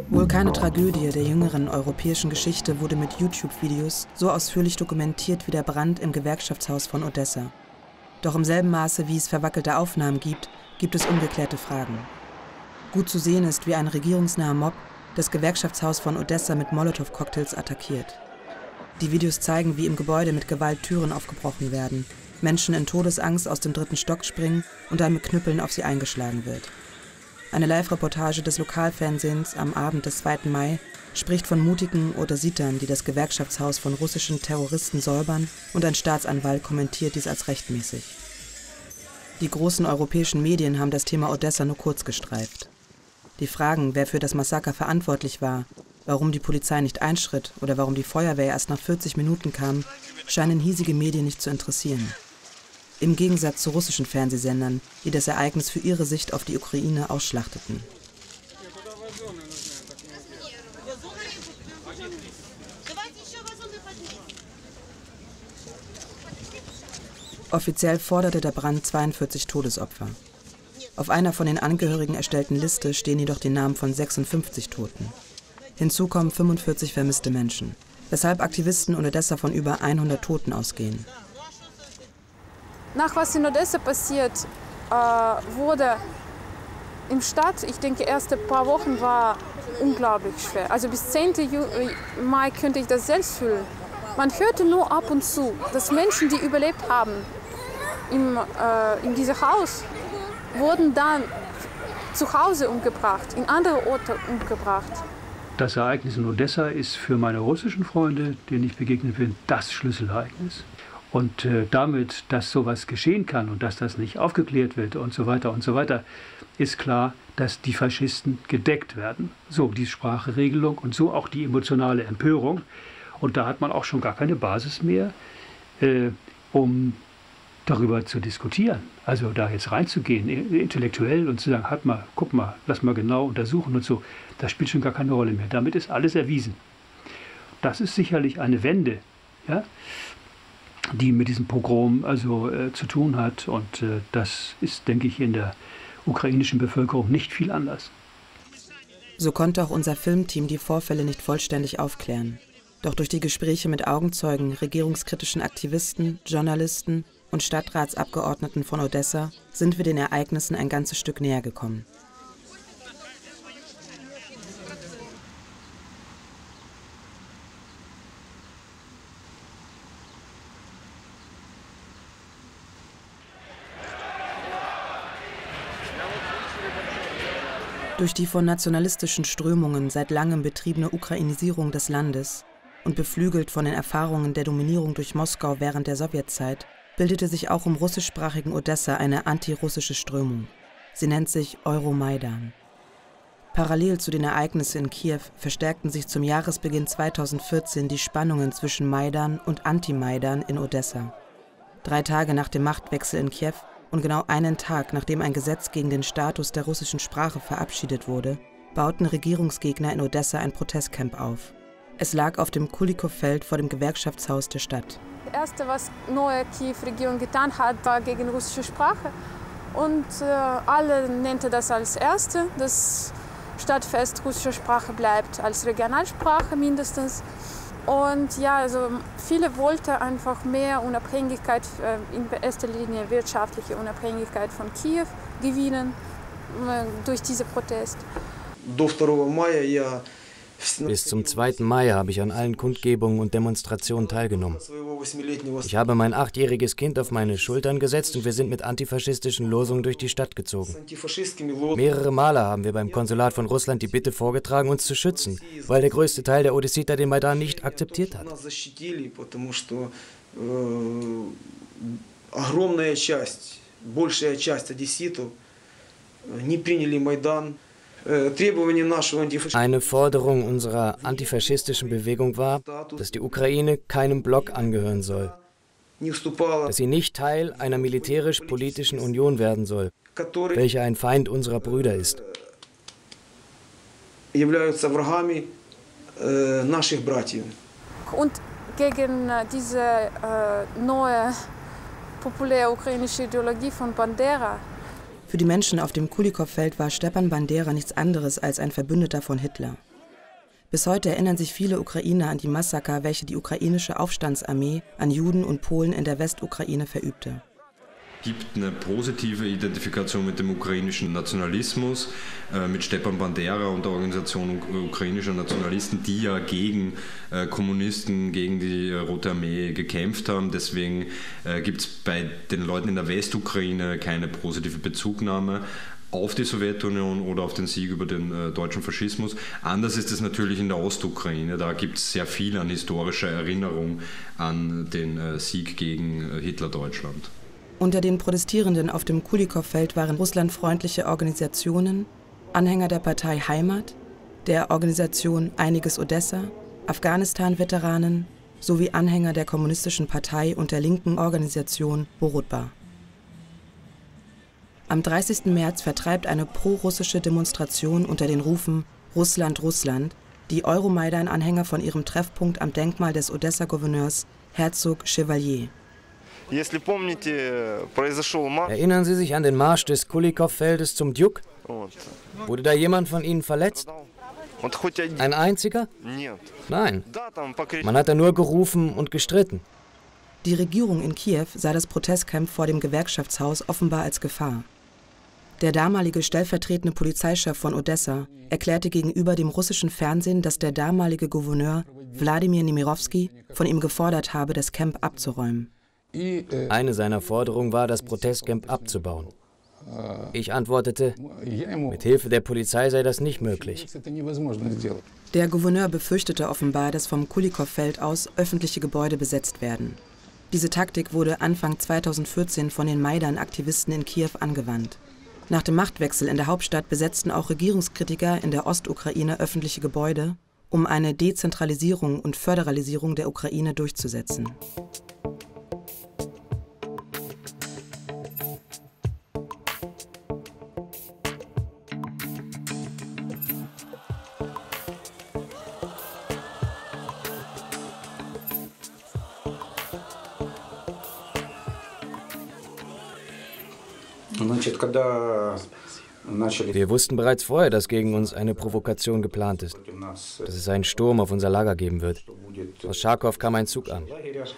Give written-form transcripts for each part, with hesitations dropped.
Wohl keine Tragödie der jüngeren europäischen Geschichte wurde mit YouTube-Videos so ausführlich dokumentiert wie der Brand im Gewerkschaftshaus von Odessa. Doch im selben Maße, wie es verwackelte Aufnahmen gibt, gibt es ungeklärte Fragen. Gut zu sehen ist, wie ein regierungsnaher Mob das Gewerkschaftshaus von Odessa mit Molotow-Cocktails attackiert. Die Videos zeigen, wie im Gebäude mit Gewalt Türen aufgebrochen werden, Menschen in Todesangst aus dem 3. Stock springen und dann mit Knüppeln auf sie eingeschlagen wird. Eine Live-Reportage des Lokalfernsehens am Abend des 2. Mai spricht von mutigen Odessitern, die das Gewerkschaftshaus von russischen Terroristen säubern, und ein Staatsanwalt kommentiert dies als rechtmäßig. Die großen europäischen Medien haben das Thema Odessa nur kurz gestreift. Die Fragen, wer für das Massaker verantwortlich war, warum die Polizei nicht einschritt oder warum die Feuerwehr erst nach 40 Minuten kam, scheinen hiesige Medien nicht zu interessieren. Im Gegensatz zu russischen Fernsehsendern, die das Ereignis für ihre Sicht auf die Ukraine ausschlachteten. Offiziell forderte der Brand 42 Todesopfer. Auf einer von den Angehörigen erstellten Liste stehen jedoch die Namen von 56 Toten. Hinzu kommen 45 vermisste Menschen, weshalb Aktivisten in Odessa von über 100 Toten ausgehen. Nach was in Odessa passiert, wurde im Stadt, ich denke, erste paar Wochen war unglaublich schwer. Also bis 10. Mai könnte ich das selbst fühlen. Man hörte nur ab und zu, dass Menschen, die überlebt haben in diesem Haus, wurden dann zu Hause umgebracht, in andere Orte umgebracht. Das Ereignis in Odessa ist für meine russischen Freunde, denen ich begegnet bin, das Schlüsselereignis. Und damit, dass sowas geschehen kann und dass das nicht aufgeklärt wird und so weiter, ist klar, dass die Faschisten gedeckt werden. So die Sprachregelung und so auch die emotionale Empörung. Und da hat man auch schon gar keine Basis mehr, um darüber zu diskutieren. Also da jetzt reinzugehen, intellektuell, und zu sagen, halt mal, guck mal, lass mal genau untersuchen und so, das spielt schon gar keine Rolle mehr. Damit ist alles erwiesen. Das ist sicherlich eine Wende, ja, die mit diesem Pogrom zu tun hat. Und das ist, denke ich, in der ukrainischen Bevölkerung nicht viel anders. So konnte auch unser Filmteam die Vorfälle nicht vollständig aufklären. Doch durch die Gespräche mit Augenzeugen, regierungskritischen Aktivisten, Journalisten und Stadtratsabgeordneten von Odessa sind wir den Ereignissen ein ganzes Stück näher gekommen. Durch die von nationalistischen Strömungen seit langem betriebene Ukrainisierung des Landes und beflügelt von den Erfahrungen der Dominierung durch Moskau während der Sowjetzeit, bildete sich auch im russischsprachigen Odessa eine antirussische Strömung. Sie nennt sich Euromaidan. Parallel zu den Ereignissen in Kiew verstärkten sich zum Jahresbeginn 2014 die Spannungen zwischen Maidan und Anti-Maidan in Odessa. 3 Tage nach dem Machtwechsel in Kiew und genau einen Tag, nachdem ein Gesetz gegen den Status der russischen Sprache verabschiedet wurde, bauten Regierungsgegner in Odessa ein Protestcamp auf. Es lag auf dem Kulikow-Feld vor dem Gewerkschaftshaus der Stadt. Das Erste, was die neue Kiew-Regierung getan hat, war gegen russische Sprache. Und alle nannten das als Erste. Das Stadtfest russischer Sprache bleibt als Regionalsprache mindestens. Und ja, also viele wollten einfach mehr Unabhängigkeit, in erster Linie wirtschaftliche Unabhängigkeit von Kiew gewinnen durch diesen Protest. Bis zum 2. Mai habe ich an allen Kundgebungen und Demonstrationen teilgenommen. Ich habe mein 8-jähriges Kind auf meine Schultern gesetzt und wir sind mit antifaschistischen Losungen durch die Stadt gezogen. Mehrere Male haben wir beim Konsulat von Russland die Bitte vorgetragen, uns zu schützen, weil der größte Teil der Odessiter den Maidan nicht akzeptiert hat. Eine Forderung unserer antifaschistischen Bewegung war, dass die Ukraine keinem Block angehören soll, dass sie nicht Teil einer militärisch-politischen Union werden soll, welche ein Feind unserer Brüder ist. Und gegen diese neue populäre ukrainische Ideologie von Bandera. Für die Menschen auf dem Kulikow-Feld war Stepan Bandera nichts anderes als ein Verbündeter von Hitler. Bis heute erinnern sich viele Ukrainer an die Massaker, welche die ukrainische Aufstandsarmee an Juden und Polen in der Westukraine verübte. Es gibt eine positive Identifikation mit dem ukrainischen Nationalismus, mit Stepan Bandera und der Organisation ukrainischer Nationalisten, die ja gegen Kommunisten, gegen die Rote Armee gekämpft haben. Deswegen gibt es bei den Leuten in der Westukraine keine positive Bezugnahme auf die Sowjetunion oder auf den Sieg über den deutschen Faschismus. Anders ist es natürlich in der Ostukraine. Da gibt es sehr viel an historischer Erinnerung an den Sieg gegen Hitler-Deutschland. Unter den Protestierenden auf dem Kulikow-Feld waren russlandfreundliche Organisationen, Anhänger der Partei Heimat, der Organisation Einiges Odessa, Afghanistan-Veteranen sowie Anhänger der Kommunistischen Partei und der linken Organisation Borutba. Am 30. März vertreibt eine pro-russische Demonstration unter den Rufen Russland, Russland die Euromaidan-Anhänger von ihrem Treffpunkt am Denkmal des Odessa-Gouverneurs Herzog Chevalier. Erinnern Sie sich an den Marsch des Kulikow-Feldes zum Djuk? Wurde da jemand von Ihnen verletzt? Ein einziger? Nein. Man hat da nur gerufen und gestritten. Die Regierung in Kiew sah das Protestcamp vor dem Gewerkschaftshaus offenbar als Gefahr. Der damalige stellvertretende Polizeichef von Odessa erklärte gegenüber dem russischen Fernsehen, dass der damalige Gouverneur Wladimir Nemirovsky von ihm gefordert habe, das Camp abzuräumen. Eine seiner Forderungen war, das Protestcamp abzubauen. Ich antwortete, mit Hilfe der Polizei sei das nicht möglich. Der Gouverneur befürchtete offenbar, dass vom Kulikow-Feld aus öffentliche Gebäude besetzt werden. Diese Taktik wurde Anfang 2014 von den Maidan-Aktivisten in Kiew angewandt. Nach dem Machtwechsel in der Hauptstadt besetzten auch Regierungskritiker in der Ostukraine öffentliche Gebäude, um eine Dezentralisierung und Föderalisierung der Ukraine durchzusetzen. Wir wussten bereits vorher, dass gegen uns eine Provokation geplant ist, dass es einen Sturm auf unser Lager geben wird. Aus Charkow kam ein Zug an.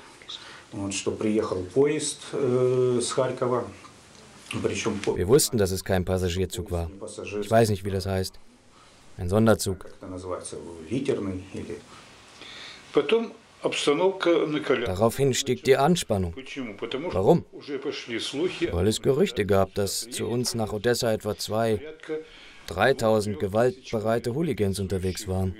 Wir wussten, dass es kein Passagierzug war. Ich weiß nicht, wie das heißt. Ein Sonderzug. Daraufhin stieg die Anspannung. Warum? Weil es Gerüchte gab, dass zu uns nach Odessa etwa 2.000, 3.000 gewaltbereite Hooligans unterwegs waren.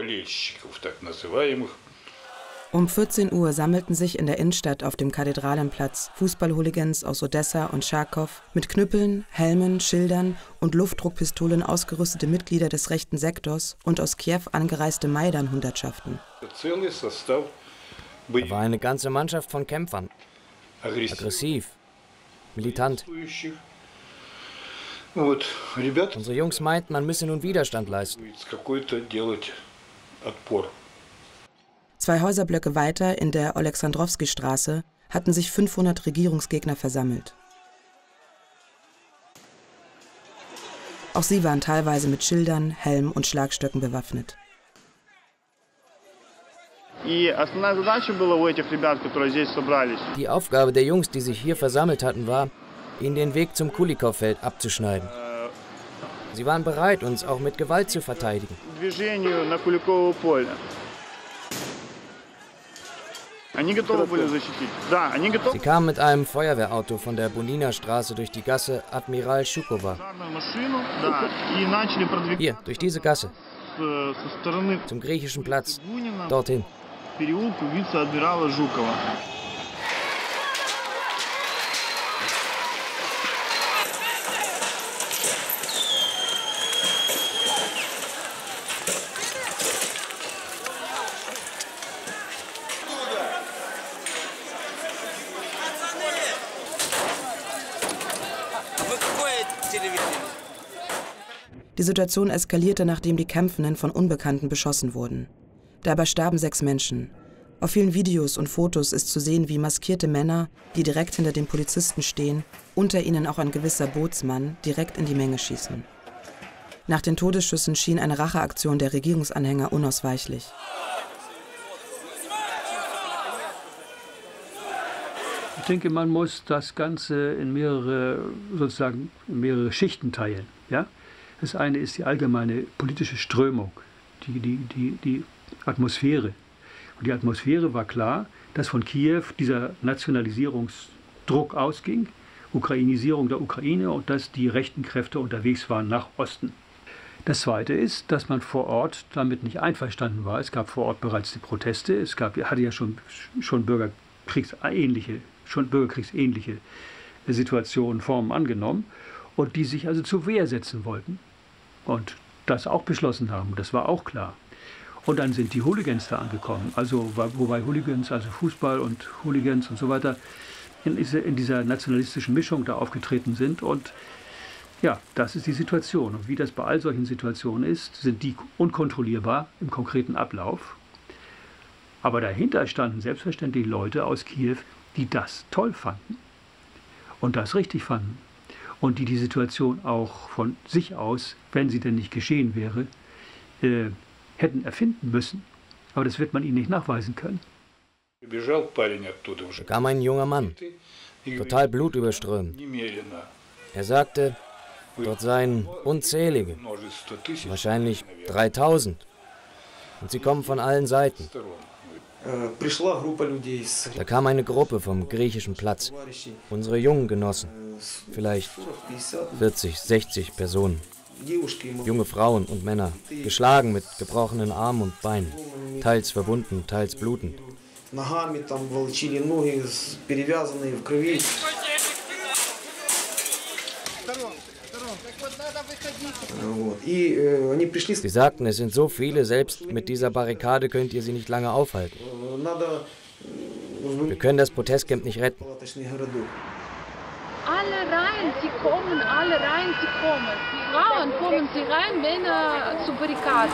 Um 14 Uhr sammelten sich in der Innenstadt auf dem Kathedralenplatz Fußballhooligans aus Odessa und Charkow mit Knüppeln, Helmen, Schildern und Luftdruckpistolen ausgerüstete Mitglieder des rechten Sektors und aus Kiew angereiste Maidan-Hundertschaften. Da war eine ganze Mannschaft von Kämpfern. Aggressiv, militant. Unsere Jungs meinten, man müsse nun Widerstand leisten. 2 Häuserblöcke weiter in der Oleksandrowski-Straße hatten sich 500 Regierungsgegner versammelt. Auch sie waren teilweise mit Schildern, Helm und Schlagstöcken bewaffnet. Die Aufgabe der Jungs, die sich hier versammelt hatten, war, ihnen den Weg zum Kulikow-Feld abzuschneiden. Sie waren bereit, uns auch mit Gewalt zu verteidigen. Sie kamen mit einem Feuerwehrauto von der Bunina-Straße durch die Gasse Admiral Schukowa. Hier, durch diese Gasse. Zum griechischen Platz. Dorthin. Die Situation eskalierte, nachdem die Kämpfenden von Unbekannten beschossen wurden. Dabei starben 6 Menschen. Auf vielen Videos und Fotos ist zu sehen, wie maskierte Männer, die direkt hinter den Polizisten stehen, unter ihnen auch ein gewisser Bootsmann, direkt in die Menge schießen. Nach den Todesschüssen schien eine Racheaktion der Regierungsanhänger unausweichlich. Ich denke, man muss das Ganze in mehrere Schichten teilen. Ja? Das eine ist die allgemeine politische Strömung, die Atmosphäre. Und die Atmosphäre war klar, dass von Kiew dieser Nationalisierungsdruck ausging, Ukrainisierung der Ukraine, und dass die rechten Kräfte unterwegs waren nach Osten. Das Zweite ist, dass man vor Ort damit nicht einverstanden war. Es gab vor Ort bereits die Proteste, hatte ja schon bürgerkriegsähnliche Situationen, Formen angenommen, und die sich also zur Wehr setzen wollten und das auch beschlossen haben. Das war auch klar. Und dann sind die Hooligans da angekommen, also wobei Hooligans, also Fußball und Hooligans und so weiter, in dieser nationalistischen Mischung da aufgetreten sind. Und ja, das ist die Situation. Und wie das bei all solchen Situationen ist, sind die unkontrollierbar im konkreten Ablauf. Aber dahinter standen selbstverständlich Leute aus Kiew, die das toll fanden und das richtig fanden. Und die Situation auch von sich aus, wenn sie denn nicht geschehen wäre, hätten erfinden müssen. Aber das wird man ihnen nicht nachweisen können. Da kam ein junger Mann, total blutüberströmt. Er sagte, dort seien unzählige, wahrscheinlich 3000. Und sie kommen von allen Seiten. Da kam eine Gruppe vom griechischen Platz, unsere jungen Genossen, vielleicht 40, 60 Personen. Junge Frauen und Männer, geschlagen mit gebrochenen Armen und Beinen, teils verbunden, teils blutend. Sie sagten, es sind so viele, selbst mit dieser Barrikade könnt ihr sie nicht lange aufhalten. Wir können das Protestcamp nicht retten. Alle rein, sie kommen, alle rein, sie kommen. Frauen kommen sie rein, Männer zu Barrikaden.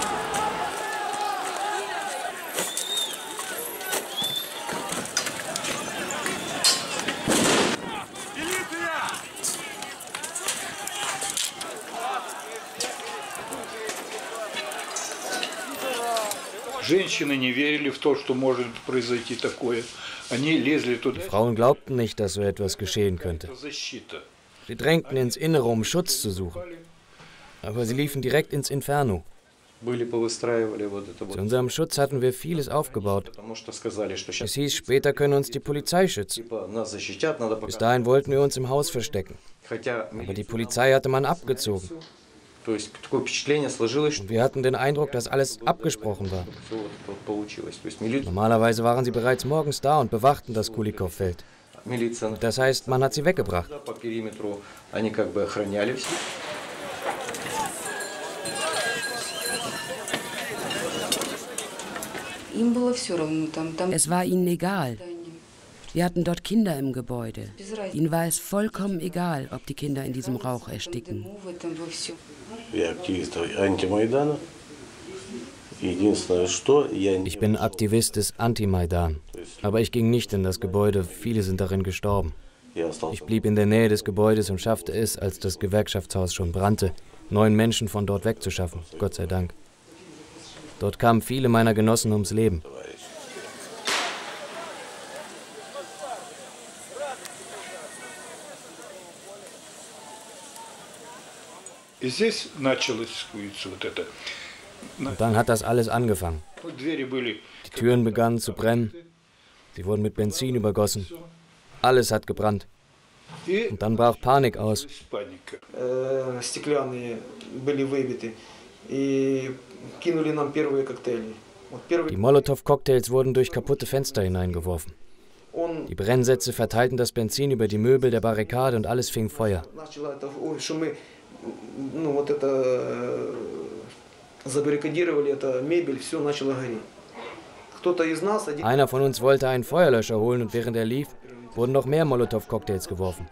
Die Frauen glaubten nicht, dass so etwas geschehen könnte. Sie drängten ins Innere, um Schutz zu suchen. Aber sie liefen direkt ins Inferno. Zu unserem Schutz hatten wir vieles aufgebaut. Es hieß, später können uns die Polizei schützen. Bis dahin wollten wir uns im Haus verstecken. Aber die Polizei hatte man abgezogen. Und wir hatten den Eindruck, dass alles abgesprochen war. Normalerweise waren sie bereits morgens da und bewachten das Kulikow-Feld. Das heißt, man hat sie weggebracht. Es war ihnen egal. Wir hatten dort Kinder im Gebäude. Ihnen war es vollkommen egal, ob die Kinder in diesem Rauch ersticken. Ich bin Aktivist des Anti-Maidan. Aber ich ging nicht in das Gebäude, viele sind darin gestorben. Ich blieb in der Nähe des Gebäudes und schaffte es, als das Gewerkschaftshaus schon brannte, 9 Menschen von dort wegzuschaffen, Gott sei Dank. Dort kamen viele meiner Genossen ums Leben. Und dann hat das alles angefangen. Die Türen begannen zu brennen. Sie wurden mit Benzin übergossen. Alles hat gebrannt. Und dann brach Panik aus. Die Molotow-Cocktails wurden durch kaputte Fenster hineingeworfen. Die Brennsätze verteilten das Benzin über die Möbel der Barrikade und alles fing Feuer. Einer von uns wollte einen Feuerlöscher holen und während er lief, wurden noch mehr Molotow-Cocktails geworfen.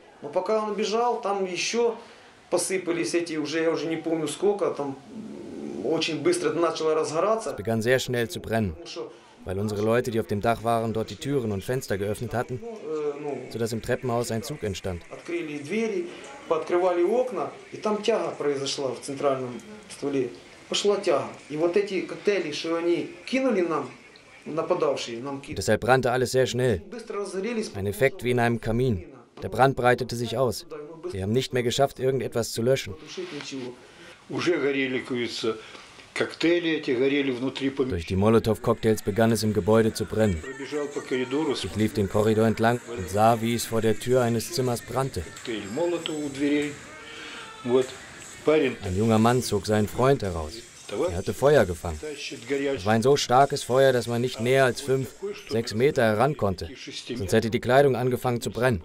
Es begann sehr schnell zu brennen, weil unsere Leute, die auf dem Dach waren, dort die Türen und Fenster geöffnet hatten, sodass im Treppenhaus ein Zug entstand. Пооткрывали окна, и там тяга произошла в центральном стволе. Пошла тяга. И вот эти коктейли, что они кинули нам, нападавшие, нам кинули. Deshalb brannte alles sehr schnell. Ein Effekt wie in einem Kamin. Der Brand breitete sich aus. Wir haben nicht mehr geschafft, irgendetwas zu löschen. Durch die Molotow-Cocktails begann es im Gebäude zu brennen. Ich lief den Korridor entlang und sah, wie es vor der Tür eines Zimmers brannte. Ein junger Mann zog seinen Freund heraus. Er hatte Feuer gefangen. Es war ein so starkes Feuer, dass man nicht näher als 5, 6 Meter heran konnte. Sonst hätte die Kleidung angefangen zu brennen.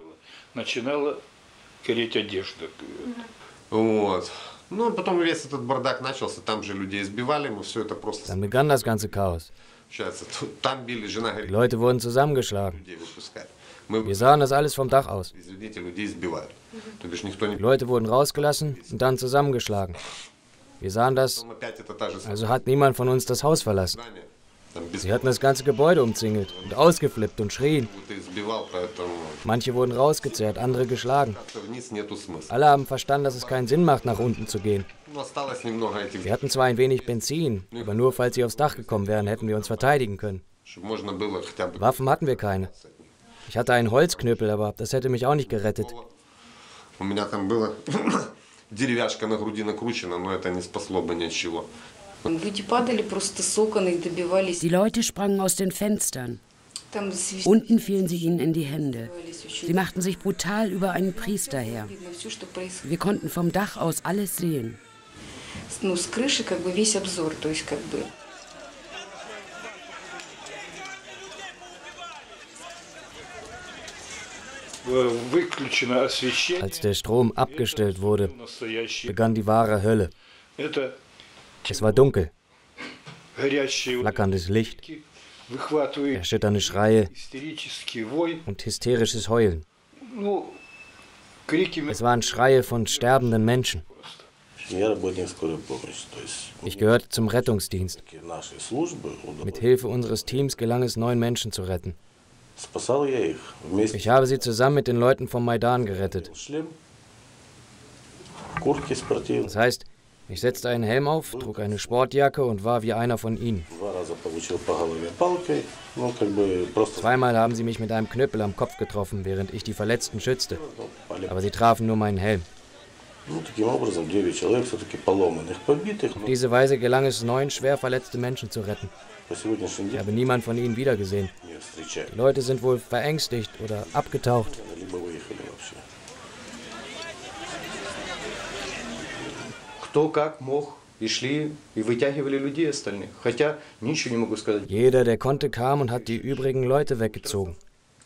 Dann begann das ganze Chaos. Die Leute wurden zusammengeschlagen. Wir sahen das alles vom Dach aus. Die Leute wurden rausgelassen und dann zusammengeschlagen. Wir sahen das, also hat niemand von uns das Haus verlassen. Sie hatten das ganze Gebäude umzingelt und ausgeflippt und schrien. Manche wurden rausgezerrt, andere geschlagen. Alle haben verstanden, dass es keinen Sinn macht, nach unten zu gehen. Wir hatten zwar ein wenig Benzin, aber nur falls sie aufs Dach gekommen wären, hätten wir uns verteidigen können. Waffen hatten wir keine. Ich hatte einen Holzknüppel, aber das hätte mich auch nicht gerettet. Die Leute sprangen aus den Fenstern. Unten fielen sie ihnen in die Hände. Sie machten sich brutal über einen Priester her. Wir konnten vom Dach aus alles sehen. Als der Strom abgestellt wurde, begann die wahre Hölle. Es war dunkel, flackerndes Licht, erschütternde Schreie und hysterisches Heulen. Es waren Schreie von sterbenden Menschen. Ich gehörte zum Rettungsdienst. Mit Hilfe unseres Teams gelang es, 9 Menschen zu retten. Ich habe sie zusammen mit den Leuten vom Maidan gerettet. Das heißt, ich setzte einen Helm auf, trug eine Sportjacke und war wie einer von ihnen. 2-mal haben sie mich mit einem Knüppel am Kopf getroffen, während ich die Verletzten schützte. Aber sie trafen nur meinen Helm. Auf diese Weise gelang es, 9 schwer verletzte Menschen zu retten. Ich habe niemanden von ihnen wiedergesehen. Die Leute sind wohl verängstigt oder abgetaucht. Jeder, der konnte, kam und hat die übrigen Leute weggezogen.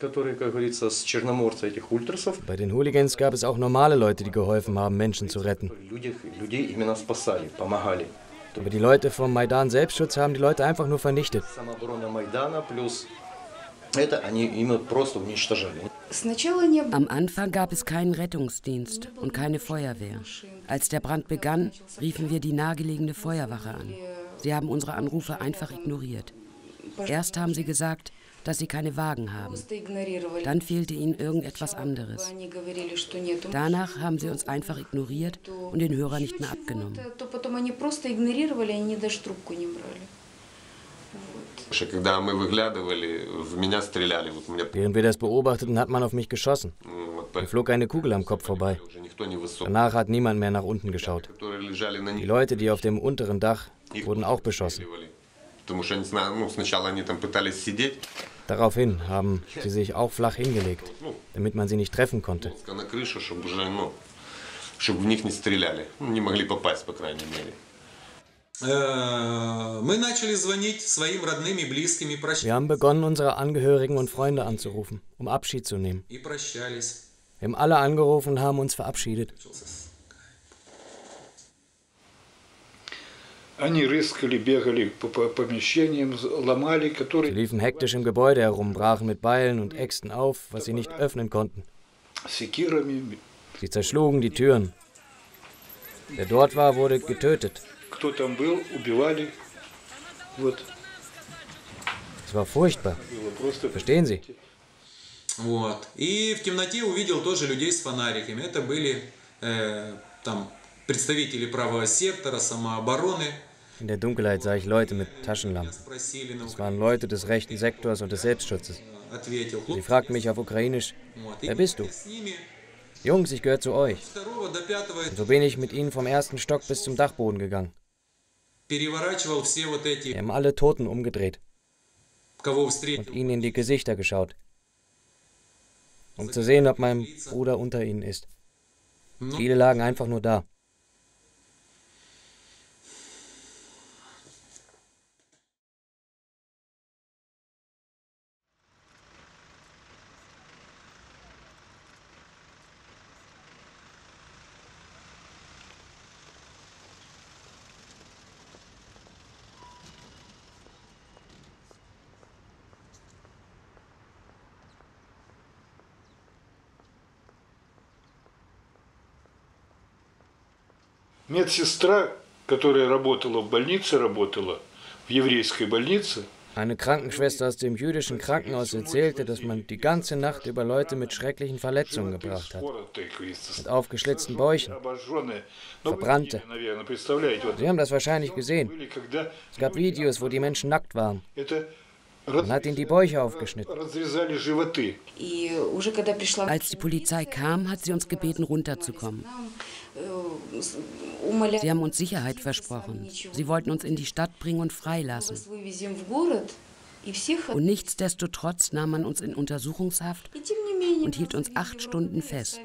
Bei den Hooligans gab es auch normale Leute, die geholfen haben, Menschen zu retten. Aber die Leute vom Maidan Selbstschutz haben die Leute einfach nur vernichtet. Am Anfang gab es keinen Rettungsdienst und keine Feuerwehr. Als der Brand begann, riefen wir die nahegelegene Feuerwache an. Sie haben unsere Anrufe einfach ignoriert. Erst haben sie gesagt, dass sie keine Wagen haben. Dann fehlte ihnen irgendetwas anderes. Danach haben sie uns einfach ignoriert und den Hörer nicht mehr abgenommen. Während wir das beobachteten, hat man auf mich geschossen. Mir flog eine Kugel am Kopf vorbei. Danach hat niemand mehr nach unten geschaut. Die Leute, die auf dem unteren Dach, wurden auch beschossen. Daraufhin haben sie sich auch flach hingelegt, damit man sie nicht treffen konnte. Wir haben begonnen, unsere Angehörigen und Freunde anzurufen, um Abschied zu nehmen. Wir haben alle angerufen und haben uns verabschiedet. Sie liefen hektisch im Gebäude herum, brachen mit Beilen und Äxten auf, was sie nicht öffnen konnten. Sie zerschlugen die Türen. Wer dort war, wurde getötet. Es war furchtbar. Verstehen Sie? In der Dunkelheit sah ich Leute mit Taschenlampen. Das waren Leute des rechten Sektors und des Selbstschutzes. Sie fragten mich auf Ukrainisch, wer bist du? Jungs, ich gehöre zu euch. Und so bin ich mit ihnen vom ersten Stock bis zum Dachboden gegangen. Wir haben alle Toten umgedreht und ihnen in die Gesichter geschaut, um zu sehen, ob mein Bruder unter ihnen ist. Viele lagen einfach nur da. Медсестра, которая работала в больнице, работала в еврейской больнице. Eine Krankenschwester aus dem jüdischen Krankenhaus erzählte, dass man die ganze Nacht über Leute mit schrecklichen Verletzungen gebracht hat. Mit aufgeschlitzten Bäuchen, verbrannte. Sie haben das wahrscheinlich gesehen. Es gab Videos, wo die Menschen nackt waren. Man hat ihnen die Bäuche aufgeschnitten. Als die Polizei kam, hat sie uns gebeten, runterzukommen. Sie haben uns Sicherheit versprochen. Sie wollten uns in die Stadt bringen und freilassen. Und nichtsdestotrotz nahm man uns in Untersuchungshaft und hielt uns 8 Stunden fest.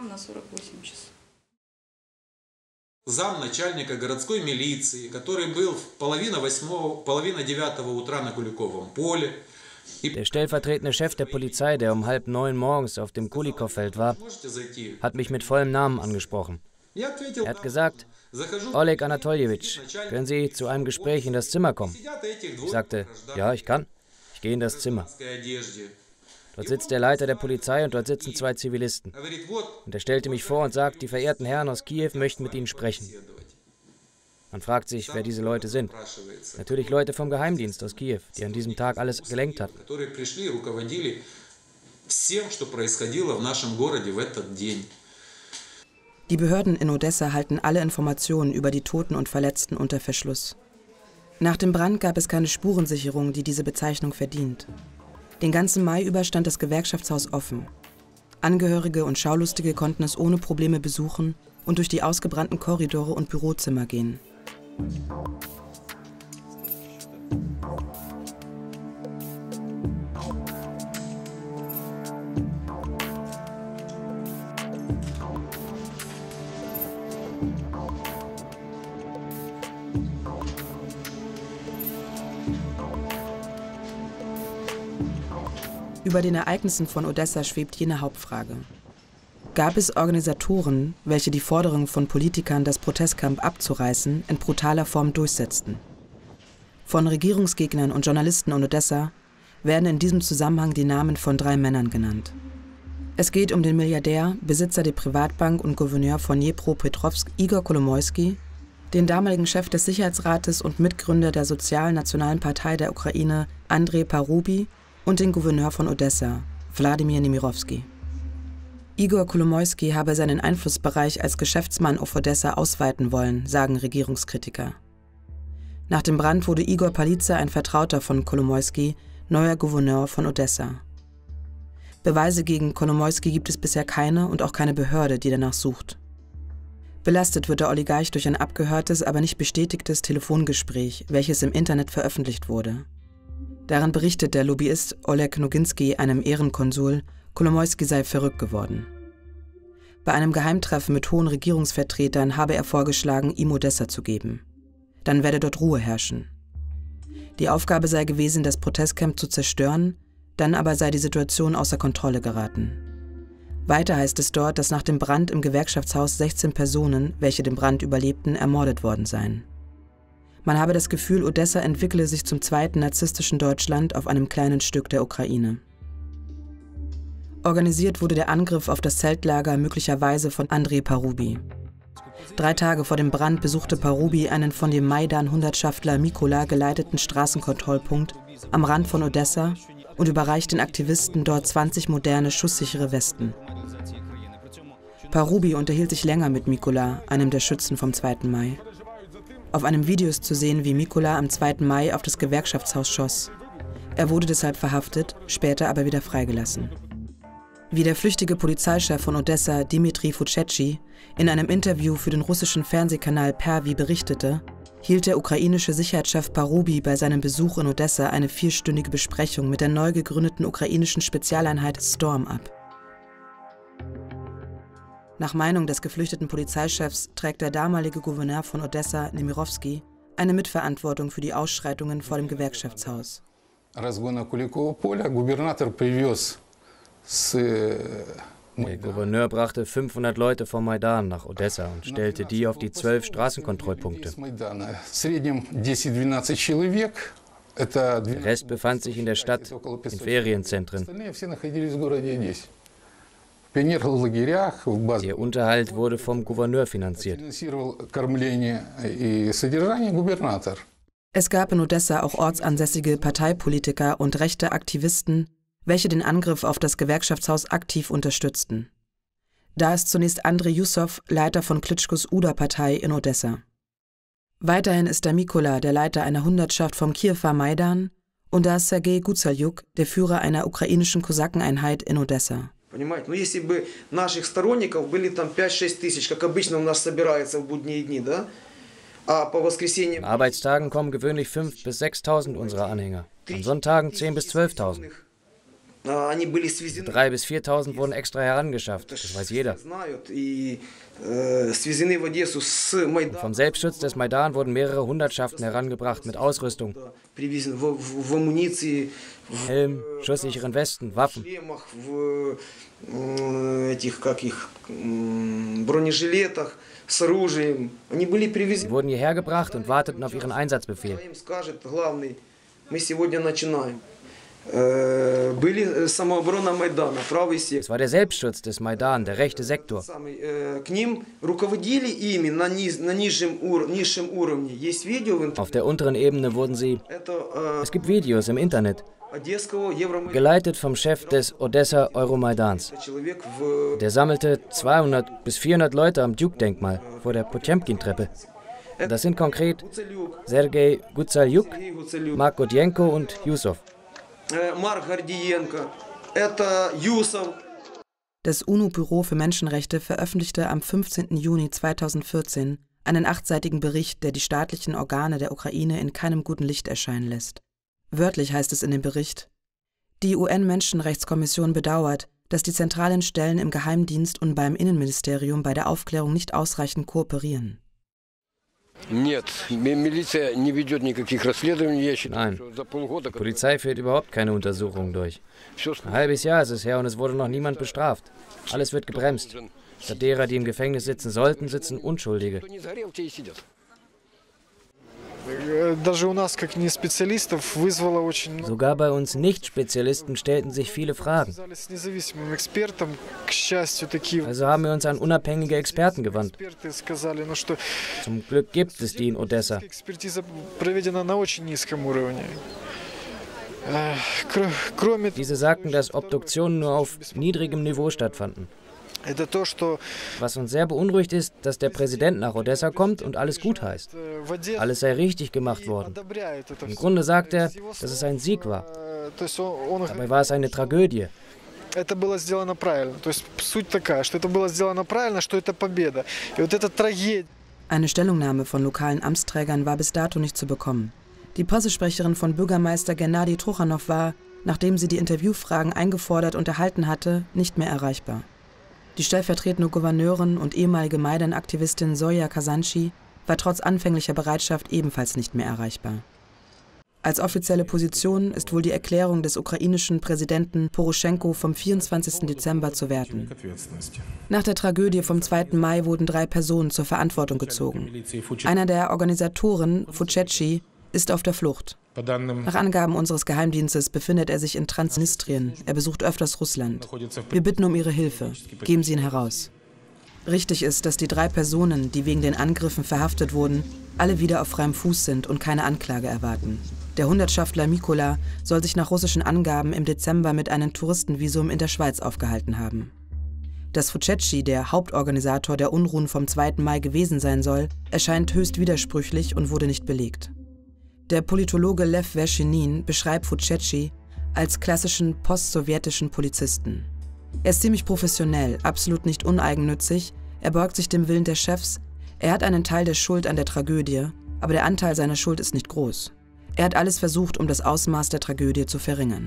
Замначальника городской милиции, который был в половина 9 утра на Куликовом поле. Der stellvertretende Chef der Polizei, der um 8:30 morgens auf dem Kulikow-Feld war, hat mich mit vollem Namen angesprochen. Er hat gesagt, Oleg Anatoljewitsch, können Sie zu einem Gespräch in das Zimmer kommen? Ich sagte, ja, ich kann. Ich gehe in das Zimmer. Dort sitzt der Leiter der Polizei und dort sitzen 2 Zivilisten. Und er stellte mich vor und sagt, die verehrten Herren aus Kiew möchten mit Ihnen sprechen. Man fragt sich, wer diese Leute sind. Natürlich Leute vom Geheimdienst aus Kiew, die an diesem Tag alles gelenkt hatten. Die Behörden in Odessa halten alle Informationen über die Toten und Verletzten unter Verschluss. Nach dem Brand gab es keine Spurensicherung, die diese Bezeichnung verdient. Den ganzen Mai über stand das Gewerkschaftshaus offen. Angehörige und Schaulustige konnten es ohne Probleme besuchen und durch die ausgebrannten Korridore und Bürozimmer gehen. Über den Ereignissen von Odessa schwebt jene Hauptfrage. Gab es Organisatoren, welche die Forderung von Politikern, das Protestcamp abzureißen, in brutaler Form durchsetzten? Von Regierungsgegnern und Journalisten in Odessa werden in diesem Zusammenhang die Namen von 3 Männern genannt. Es geht um den Milliardär, Besitzer der Privatbank und Gouverneur von Dnipropetrovsk Igor Kolomoisky, den damaligen Chef des Sicherheitsrates und Mitgründer der Sozial-Nationalen Partei der Ukraine Andrei Parubi und den Gouverneur von Odessa, Wladimir Nemirovsky. Igor Kolomoisky habe seinen Einflussbereich als Geschäftsmann auf Odessa ausweiten wollen, sagen Regierungskritiker. Nach dem Brand wurde Igor Paliza, ein Vertrauter von Kolomoisky, neuer Gouverneur von Odessa. Beweise gegen Kolomoisky gibt es bisher keine und auch keine Behörde, die danach sucht. Belastet wird der Oligarch durch ein abgehörtes, aber nicht bestätigtes Telefongespräch, welches im Internet veröffentlicht wurde. Darin berichtet der Lobbyist Oleg Noginsky einem Ehrenkonsul, Kolomoisky sei verrückt geworden. Bei einem Geheimtreffen mit hohen Regierungsvertretern habe er vorgeschlagen, ihm Odessa zu geben. Dann werde dort Ruhe herrschen. Die Aufgabe sei gewesen, das Protestcamp zu zerstören, dann aber sei die Situation außer Kontrolle geraten. Weiter heißt es dort, dass nach dem Brand im Gewerkschaftshaus 16 Personen, welche den Brand überlebten, ermordet worden seien. Man habe das Gefühl, Odessa entwickle sich zum zweiten narzisstischen Deutschland auf einem kleinen Stück der Ukraine. Organisiert wurde der Angriff auf das Zeltlager möglicherweise von Andrei Parubi. 3 Tage vor dem Brand besuchte Parubi einen von dem Maidan-Hundertschaftler Mikola geleiteten Straßenkontrollpunkt am Rand von Odessa und überreicht den Aktivisten dort 20 moderne, schusssichere Westen. Parubi unterhielt sich länger mit Mykola, einem der Schützen vom 2. Mai. Auf einem Video ist zu sehen, wie Mykola am 2. Mai auf das Gewerkschaftshaus schoss. Er wurde deshalb verhaftet, später aber wieder freigelassen. Wie der flüchtige Polizeichef von Odessa, Dmitri Fucecki, in einem Interview für den russischen Fernsehkanal Pervi berichtete, hielt der ukrainische Sicherheitschef Parubi bei seinem Besuch in Odessa eine 4-stündige Besprechung mit der neu gegründeten ukrainischen Spezialeinheit Storm ab. Nach Meinung des geflüchteten Polizeichefs trägt der damalige Gouverneur von Odessa, Nemirovsky, eine Mitverantwortung für die Ausschreitungen vor dem Gewerkschaftshaus. Der Gouverneur brachte 500 Leute vom Maidan nach Odessa und stellte die auf die 12 Straßenkontrollpunkte. Der Rest befand sich in der Stadt, in Ferienzentren. Der Unterhalt wurde vom Gouverneur finanziert. Es gab in Odessa auch ortsansässige Parteipolitiker und rechte Aktivisten, welche den Angriff auf das Gewerkschaftshaus aktiv unterstützten. Da ist zunächst Andrei Jussow, Leiter von Klitschkos UDA-Partei in Odessa. Weiterhin ist da Mykola, der Leiter einer Hundertschaft vom Kiewer Maidan, und da ist Sergei Guzeljuk, der Führer einer ukrainischen Kosakeneinheit in Odessa. Понимаете, ну если бы наших сторонников были там 5-6 тысяч, как обычно у нас собирается в будние дни, да? А по воскресеньям... An Arbeitstagen kommen gewöhnlich 5.000 bis 6.000 unserer Anhänger. An Sonntagen 10.000 bis 12.000. 3.000 bis 4.000 wurden extra herangeschafft, das weiß jeder. Und vom Selbstschutz des Maidan wurden mehrere Hundertschaften herangebracht mit Ausrüstung. Helm, schusssicheren Westen, Waffen. Sie wurden hierher gebracht und warteten auf ihren Einsatzbefehl. Es war der Selbstschutz des Maidan, der rechte Sektor. Auf der unteren Ebene wurden sie, es gibt Videos im Internet, geleitet vom Chef des Odessa Euromaidans. Der sammelte 200 bis 400 Leute am Duke-Denkmal vor der Potjemkin-Treppe. Das sind konkret Sergei Guzeljuk, Mark Godienko und Jussow. Das UNO-Büro für Menschenrechte veröffentlichte am 15. Juni 2014 einen 8-seitigen Bericht, der die staatlichen Organe der Ukraine in keinem guten Licht erscheinen lässt. Wörtlich heißt es in dem Bericht: Die UN-Menschenrechtskommission bedauert, dass die zentralen Stellen im Geheimdienst und beim Innenministerium bei der Aufklärung nicht ausreichend kooperieren. Nein, die Polizei führt überhaupt keine Untersuchungen durch. Ein halbes Jahr ist es her und es wurde noch niemand bestraft. Alles wird gebremst. Statt derer, die im Gefängnis sitzen sollten, sitzen Unschuldige. Sogar bei uns Nicht-Spezialisten stellten sich viele Fragen. Also haben wir uns an unabhängige Experten gewandt. Zum Glück gibt es die in Odessa. Diese sagten, dass Obduktionen nur auf niedrigem Niveau stattfanden. Was uns sehr beunruhigt ist, dass der Präsident nach Odessa kommt und alles gut heißt. Alles sei richtig gemacht worden. Im Grunde sagt er, dass es ein Sieg war. Dabei war es eine Tragödie. Eine Stellungnahme von lokalen Amtsträgern war bis dato nicht zu bekommen. Die Pressesprecherin von Bürgermeister Gennady Truchanow war, nachdem sie die Interviewfragen eingefordert und erhalten hatte, nicht mehr erreichbar. Die stellvertretende Gouverneurin und ehemalige Maidan-Aktivistin Zoya Kazanchi war trotz anfänglicher Bereitschaft ebenfalls nicht mehr erreichbar. Als offizielle Position ist wohl die Erklärung des ukrainischen Präsidenten Poroschenko vom 24. Dezember zu werten. Nach der Tragödie vom 2. Mai wurden 3 Personen zur Verantwortung gezogen. Einer der Organisatoren, Fucecki, ist auf der Flucht. Nach Angaben unseres Geheimdienstes befindet er sich in Transnistrien. Er besucht öfters Russland. Wir bitten um Ihre Hilfe. Geben Sie ihn heraus. Richtig ist, dass die 3 Personen, die wegen den Angriffen verhaftet wurden, alle wieder auf freiem Fuß sind und keine Anklage erwarten. Der Hundertschaftler Mykola soll sich nach russischen Angaben im Dezember mit einem Touristenvisum in der Schweiz aufgehalten haben. Dass Fucecci der Hauptorganisator der Unruhen vom 2. Mai gewesen sein soll, erscheint höchst widersprüchlich und wurde nicht belegt. Der Politologe Lew Vershinin beschreibt Fucecci als klassischen postsowjetischen Polizisten. Er ist ziemlich professionell, absolut nicht uneigennützig, er beugt sich dem Willen der Chefs, er hat einen Teil der Schuld an der Tragödie, aber der Anteil seiner Schuld ist nicht groß. Er hat alles versucht, um das Ausmaß der Tragödie zu verringern.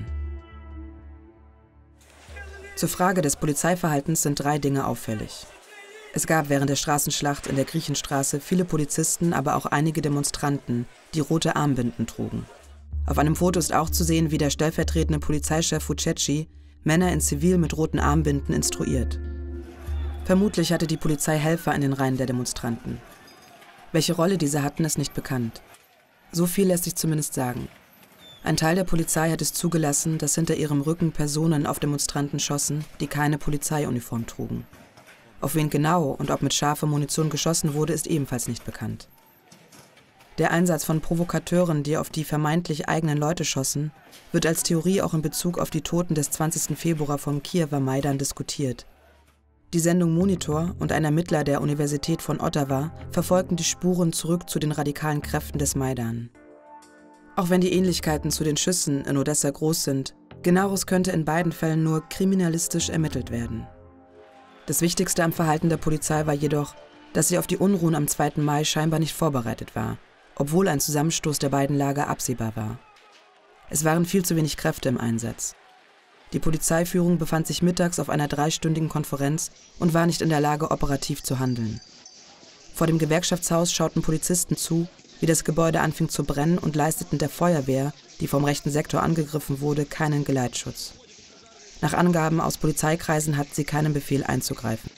Zur Frage des Polizeiverhaltens sind 3 Dinge auffällig. Es gab während der Straßenschlacht in der Griechenstraße viele Polizisten, aber auch einige Demonstranten, die rote Armbinden trugen. Auf einem Foto ist auch zu sehen, wie der stellvertretende Polizeichef Fucecci Männer in Zivil mit roten Armbinden instruiert. Vermutlich hatte die Polizei Helfer in den Reihen der Demonstranten. Welche Rolle diese hatten, ist nicht bekannt. So viel lässt sich zumindest sagen. Ein Teil der Polizei hat es zugelassen, dass hinter ihrem Rücken Personen auf Demonstranten schossen, die keine Polizeiuniform trugen. Auf wen genau und ob mit scharfer Munition geschossen wurde, ist ebenfalls nicht bekannt. Der Einsatz von Provokateuren, die auf die vermeintlich eigenen Leute schossen, wird als Theorie auch in Bezug auf die Toten des 20. Februar vom Kiewer Maidan diskutiert. Die Sendung Monitor und ein Ermittler der Universität von Ottawa verfolgten die Spuren zurück zu den radikalen Kräften des Maidan. Auch wenn die Ähnlichkeiten zu den Schüssen in Odessa groß sind, Genaueres könnte in beiden Fällen nur kriminalistisch ermittelt werden. Das Wichtigste am Verhalten der Polizei war jedoch, dass sie auf die Unruhen am 2. Mai scheinbar nicht vorbereitet war, obwohl ein Zusammenstoß der beiden Lager absehbar war. Es waren viel zu wenig Kräfte im Einsatz. Die Polizeiführung befand sich mittags auf einer 3-stündigen Konferenz und war nicht in der Lage, operativ zu handeln. Vor dem Gewerkschaftshaus schauten Polizisten zu, wie das Gebäude anfing zu brennen und leisteten der Feuerwehr, die vom rechten Sektor angegriffen wurde, keinen Geleitschutz. Nach Angaben aus Polizeikreisen hatten sie keinen Befehl einzugreifen.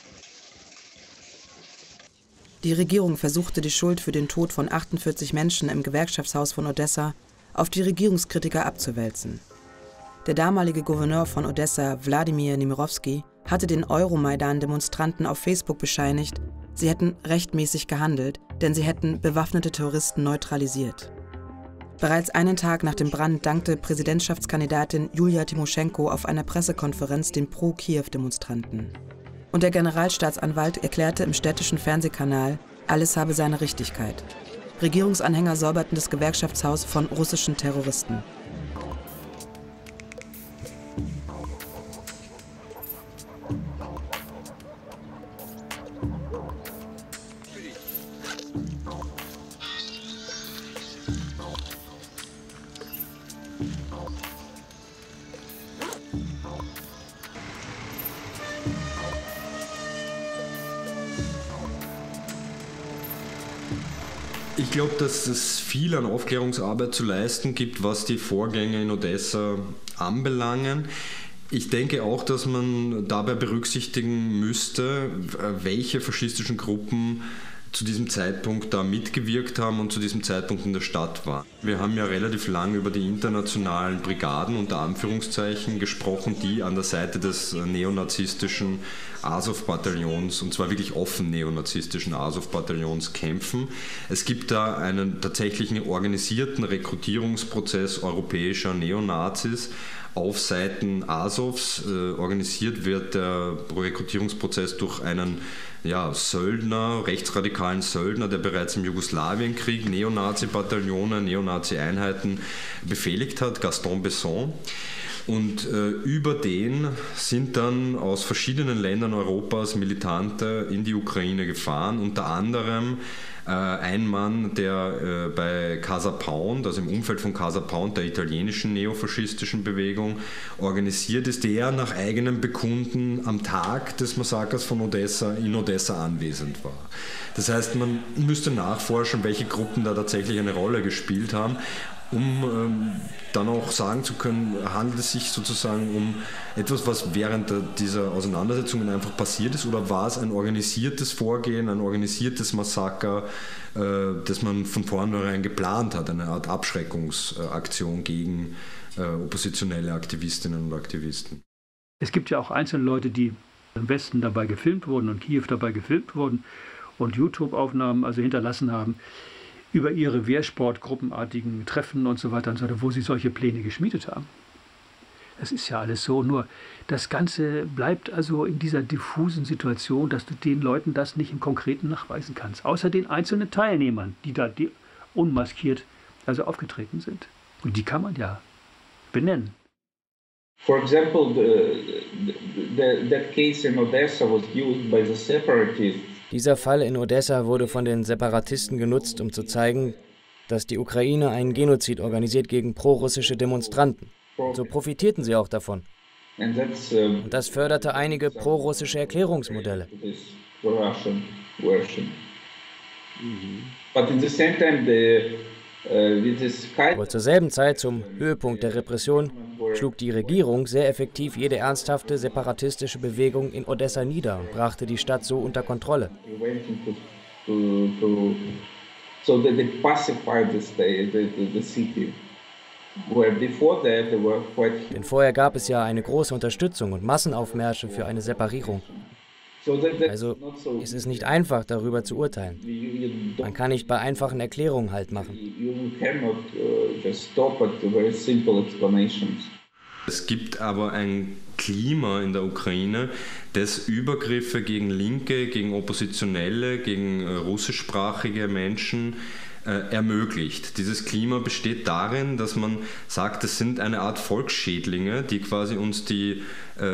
Die Regierung versuchte die Schuld für den Tod von 48 Menschen im Gewerkschaftshaus von Odessa auf die Regierungskritiker abzuwälzen. Der damalige Gouverneur von Odessa, Wladimir Nemirovsky, hatte den Euromaidan-Demonstranten auf Facebook bescheinigt, sie hätten rechtmäßig gehandelt, denn sie hätten bewaffnete Terroristen neutralisiert. Bereits einen Tag nach dem Brand dankte Präsidentschaftskandidatin Julia Timoschenko auf einer Pressekonferenz den Pro-Kiew-Demonstranten. Und der Generalstaatsanwalt erklärte im städtischen Fernsehkanal, alles habe seine Richtigkeit. Regierungsanhänger säuberten das Gewerkschaftshaus von russischen Terroristen. Ich glaube, dass es viel an Aufklärungsarbeit zu leisten gibt, was die Vorgänge in Odessa anbelangen. Ich denke auch, dass man dabei berücksichtigen müsste, welche faschistischen Gruppen zu diesem Zeitpunkt da mitgewirkt haben und zu diesem Zeitpunkt in der Stadt waren. Wir haben ja relativ lange über die internationalen Brigaden unter Anführungszeichen gesprochen, die an der Seite des neonazistischen Azov-Bataillons, und zwar wirklich offen neonazistischen Azov-Bataillons, kämpfen. Es gibt da einen tatsächlichen organisierten Rekrutierungsprozess europäischer Neonazis auf Seiten Azovs. Organisiert wird der Rekrutierungsprozess durch einen Söldner, rechtsradikalen Söldner, der bereits im Jugoslawienkrieg Neonazi-Bataillone, Neonazi-Einheiten befehligt hat, Gaston Besson. Und über den sind dann aus verschiedenen Ländern Europas Militante in die Ukraine gefahren, unter anderem ein Mann, der bei Casa Pound, also im Umfeld von Casa Pound, der italienischen neofaschistischen Bewegung, organisiert ist, der nach eigenem Bekunden am Tag des Massakers von Odessa in Odessa anwesend war. Das heißt, man müsste nachforschen, welche Gruppen da tatsächlich eine Rolle gespielt haben, um dann auch sagen zu können, handelt es sich sozusagen um etwas, was während dieser Auseinandersetzungen einfach passiert ist, oder war es ein organisiertes Vorgehen, ein organisiertes Massaker, das man von vornherein geplant hat, eine Art Abschreckungsaktion gegen oppositionelle Aktivistinnen und Aktivisten? Es gibt ja auch einzelne Leute, die im Westen dabei gefilmt wurden und Kiew dabei gefilmt wurden und YouTube-Aufnahmen also hinterlassen haben, über ihre Wehrsportgruppenartigen Treffen und so weiter, wo sie solche Pläne geschmiedet haben. Das ist ja alles so, nur das Ganze bleibt also in dieser diffusen Situation, dass du den Leuten das nicht im Konkreten nachweisen kannst. Außer den einzelnen Teilnehmern, die da unmaskiert also aufgetreten sind. Und die kann man ja benennen. For example, that case in Odessa was used by the separatists. Dieser Fall in Odessa wurde von den Separatisten genutzt, um zu zeigen, dass die Ukraine einen Genozid organisiert gegen prorussische Demonstranten. Und so profitierten sie auch davon. Und das förderte einige prorussische Erklärungsmodelle. Aber zur selben Zeit, zum Höhepunkt der Repression, schlug die Regierung sehr effektiv jede ernsthafte separatistische Bewegung in Odessa nieder und brachte die Stadt so unter Kontrolle. Denn vorher gab es ja eine große Unterstützung und Massenaufmärsche für eine Separierung. Also ist es nicht einfach, darüber zu urteilen. Man kann nicht bei einfachen Erklärungen Halt machen. Es gibt aber ein Klima in der Ukraine, das Übergriffe gegen Linke, gegen Oppositionelle, gegen russischsprachige Menschen ermöglicht. Dieses Klima besteht darin, dass man sagt, es sind eine Art Volksschädlinge, die quasi uns den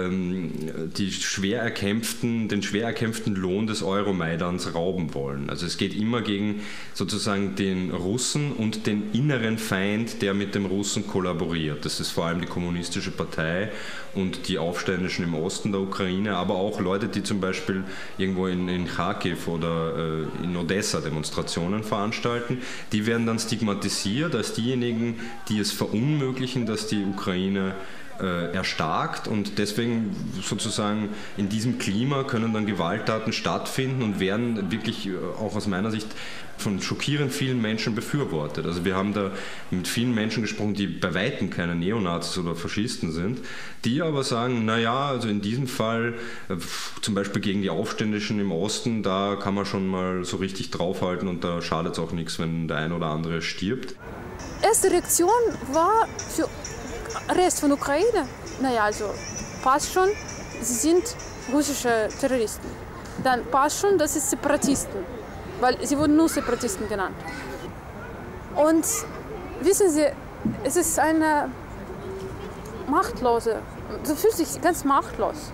schwer erkämpften Lohn des Euromaidans rauben wollen. Also es geht immer gegen sozusagen den Russen und den inneren Feind, der mit dem Russen kollaboriert. Das ist vor allem die Kommunistische Partei und die Aufständischen im Osten der Ukraine, aber auch Leute, die zum Beispiel irgendwo in Kharkiv oder in Odessa Demonstrationen veranstalten. Die werden dann stigmatisiert als diejenigen, die es verunmöglichen, dass die Ukraine erstarkt, und deswegen sozusagen in diesem Klima können dann Gewalttaten stattfinden und werden wirklich auch aus meiner Sicht von schockierend vielen Menschen befürwortet. Also wir haben da mit vielen Menschen gesprochen, die bei Weitem keine Neonazis oder Faschisten sind, die aber sagen, naja, also in diesem Fall zum Beispiel gegen die Aufständischen im Osten, da kann man schon mal so richtig draufhalten und da schadet es auch nichts, wenn der ein oder andere stirbt. Erste Reaktion war für Rest von Ukraine, naja, also passt schon, sie sind russische Terroristen. Dann passt schon, das ist Separatisten, weil sie wurden nur Separatisten genannt. Und wissen Sie, es ist eine machtlose, du fühlst dich ganz machtlos.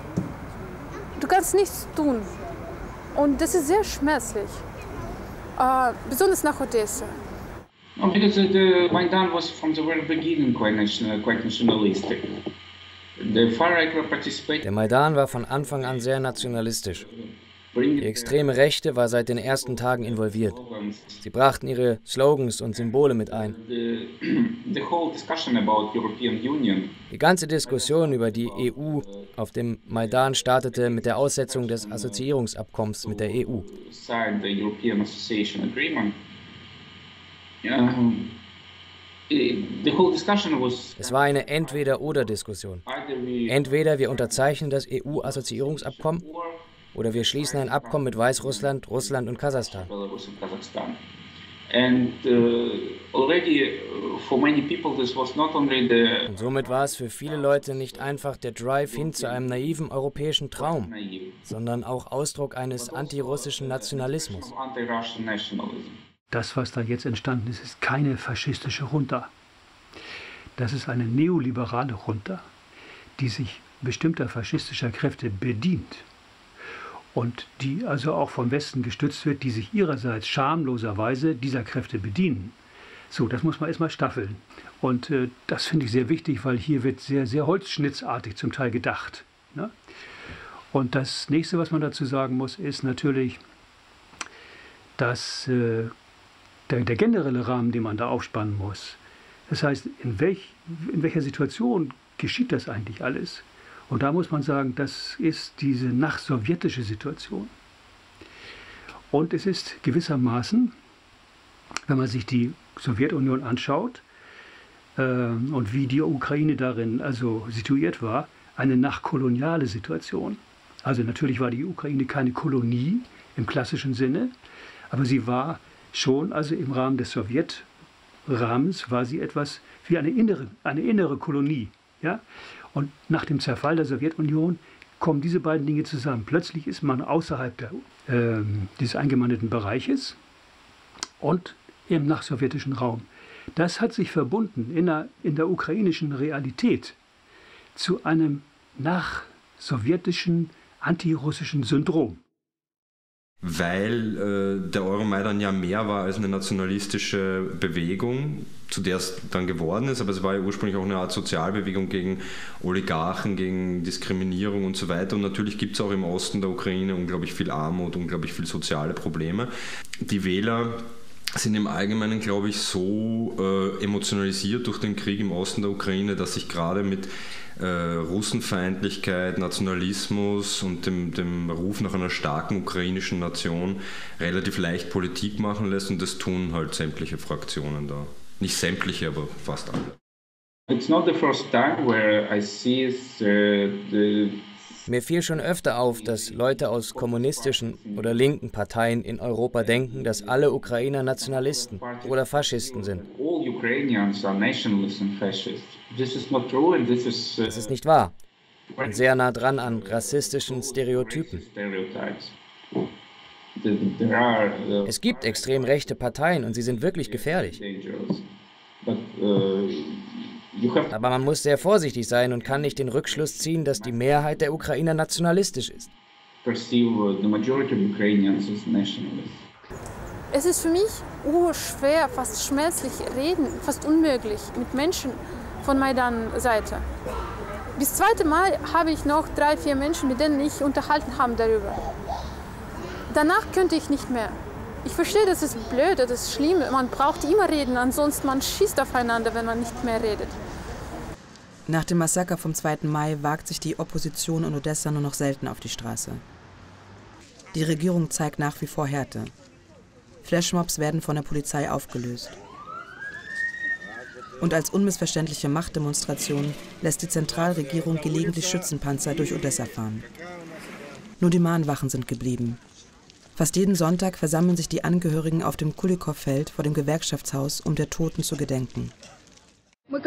Du kannst nichts tun. Und das ist sehr schmerzlich, besonders nach Odessa. No, because the Maidan was from the very beginning quite nationalistic. The far-right participated. Der Maidan war von Anfang an sehr nationalistisch. Die extreme Rechte war seit den ersten Tagen involviert. Sie brachten ihre Slogans und Symbole mit ein. Die ganze Diskussion über die EU auf dem Maidan startete mit der Aussetzung des Assoziierungsabkommens mit der EU. Es war eine Entweder-oder-Diskussion. Entweder wir unterzeichnen das EU-Assoziierungsabkommen oder wir schließen ein Abkommen mit Weißrussland, Russland und Kasachstan. Und somit war es für viele Leute nicht einfach der Drive hin zu einem naiven europäischen Traum, sondern auch Ausdruck eines antirussischen Nationalismus. Das, was da jetzt entstanden ist, ist keine faschistische Junta. Das ist eine neoliberale Junta, die sich bestimmter faschistischer Kräfte bedient und die also auch vom Westen gestützt wird, die sich ihrerseits schamloserweise dieser Kräfte bedienen. So, das muss man erstmal staffeln. Und das finde ich sehr wichtig, weil hier wird sehr, sehr holzschnittartig zum Teil gedacht. Ne? Und das Nächste, was man dazu sagen muss, ist natürlich, dass der generelle Rahmen, den man da aufspannen muss. Das heißt, in welcher Situation geschieht das eigentlich alles? Und da muss man sagen, das ist diese nachsowjetische Situation. Und es ist gewissermaßen, wenn man sich die Sowjetunion anschaut und wie die Ukraine darin also situiert war, eine nachkoloniale Situation. Also natürlich war die Ukraine keine Kolonie im klassischen Sinne, aber sie war schon, also im Rahmen des Sowjetrahmens, war sie etwas wie eine innere Kolonie. Ja? Und nach dem Zerfall der Sowjetunion kommen diese beiden Dinge zusammen. Plötzlich ist man außerhalb des eingemeindeten Bereiches und im nachsowjetischen Raum. Das hat sich verbunden in der ukrainischen Realität zu einem nachsowjetischen, antirussischen Syndrom. Weil der Euromaidan ja mehr war als eine nationalistische Bewegung, zu der es dann geworden ist, aber es war ja ursprünglich auch eine Art Sozialbewegung gegen Oligarchen, gegen Diskriminierung und so weiter. Und natürlich gibt es auch im Osten der Ukraine unglaublich viel Armut, unglaublich viel soziale Probleme. Die Wähler sind im Allgemeinen, glaube ich, so emotionalisiert durch den Krieg im Osten der Ukraine, dass sich gerade mit Russenfeindlichkeit, Nationalismus und dem Ruf nach einer starken ukrainischen Nation relativ leicht Politik machen lässt, und das tun halt sämtliche Fraktionen da. Nicht sämtliche, aber fast alle. It's not the first time where I see Mir fiel schon öfter auf, dass Leute aus kommunistischen oder linken Parteien in Europa denken, dass alle Ukrainer Nationalisten oder Faschisten sind. Das ist nicht wahr und sehr nah dran an rassistischen Stereotypen. Es gibt extrem rechte Parteien und sie sind wirklich gefährlich. Aber man muss sehr vorsichtig sein und kann nicht den Rückschluss ziehen, dass die Mehrheit der Ukrainer nationalistisch ist. Es ist für mich urschwer, fast schmerzlich reden, fast unmöglich mit Menschen von Maidan-Seite. Bis 2. Mai habe ich noch 3, 4 Menschen, mit denen ich unterhalten habe darüber. Danach könnte ich nicht mehr. Ich verstehe, das ist blöd, das ist schlimm. Man braucht immer reden, ansonsten man schießt aufeinander, wenn man nicht mehr redet. Nach dem Massaker vom 2. Mai wagt sich die Opposition in Odessa nur noch selten auf die Straße. Die Regierung zeigt nach wie vor Härte. Flashmobs werden von der Polizei aufgelöst. Und als unmissverständliche Machtdemonstration lässt die Zentralregierung gelegentlich Schützenpanzer durch Odessa fahren. Nur die Mahnwachen sind geblieben. Fast jeden Sonntag versammeln sich die Angehörigen auf dem Kulikow-Feld vor dem Gewerkschaftshaus, um der Toten zu gedenken. Wir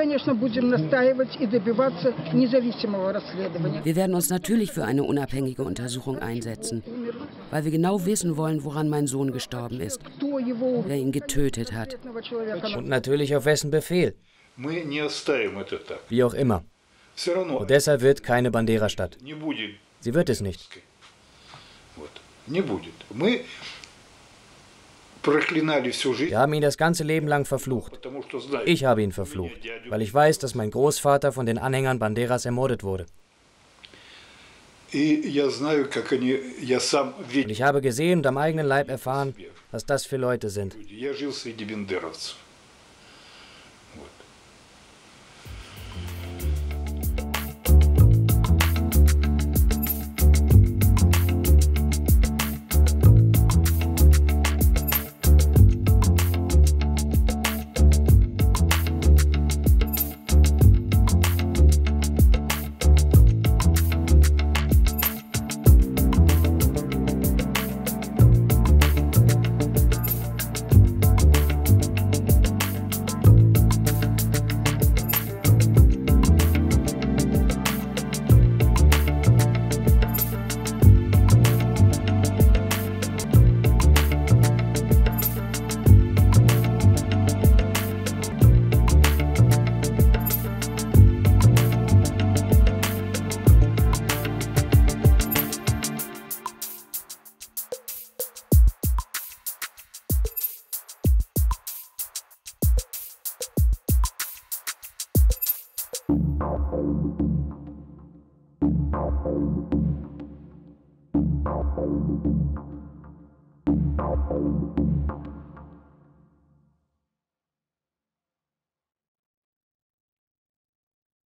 werden uns natürlich für eine unabhängige Untersuchung einsetzen, weil wir genau wissen wollen, woran mein Sohn gestorben ist, wer ihn getötet hat. Und natürlich auf wessen Befehl. Wie auch immer. Odessa wird keine Bandera-Stadt. Sie wird es nicht. Wir haben ihn das ganze Leben lang verflucht. Ich habe ihn verflucht, weil ich weiß, dass mein Großvater von den Anhängern Banderas ermordet wurde. Und ich habe gesehen und am eigenen Leib erfahren, was das für Leute sind.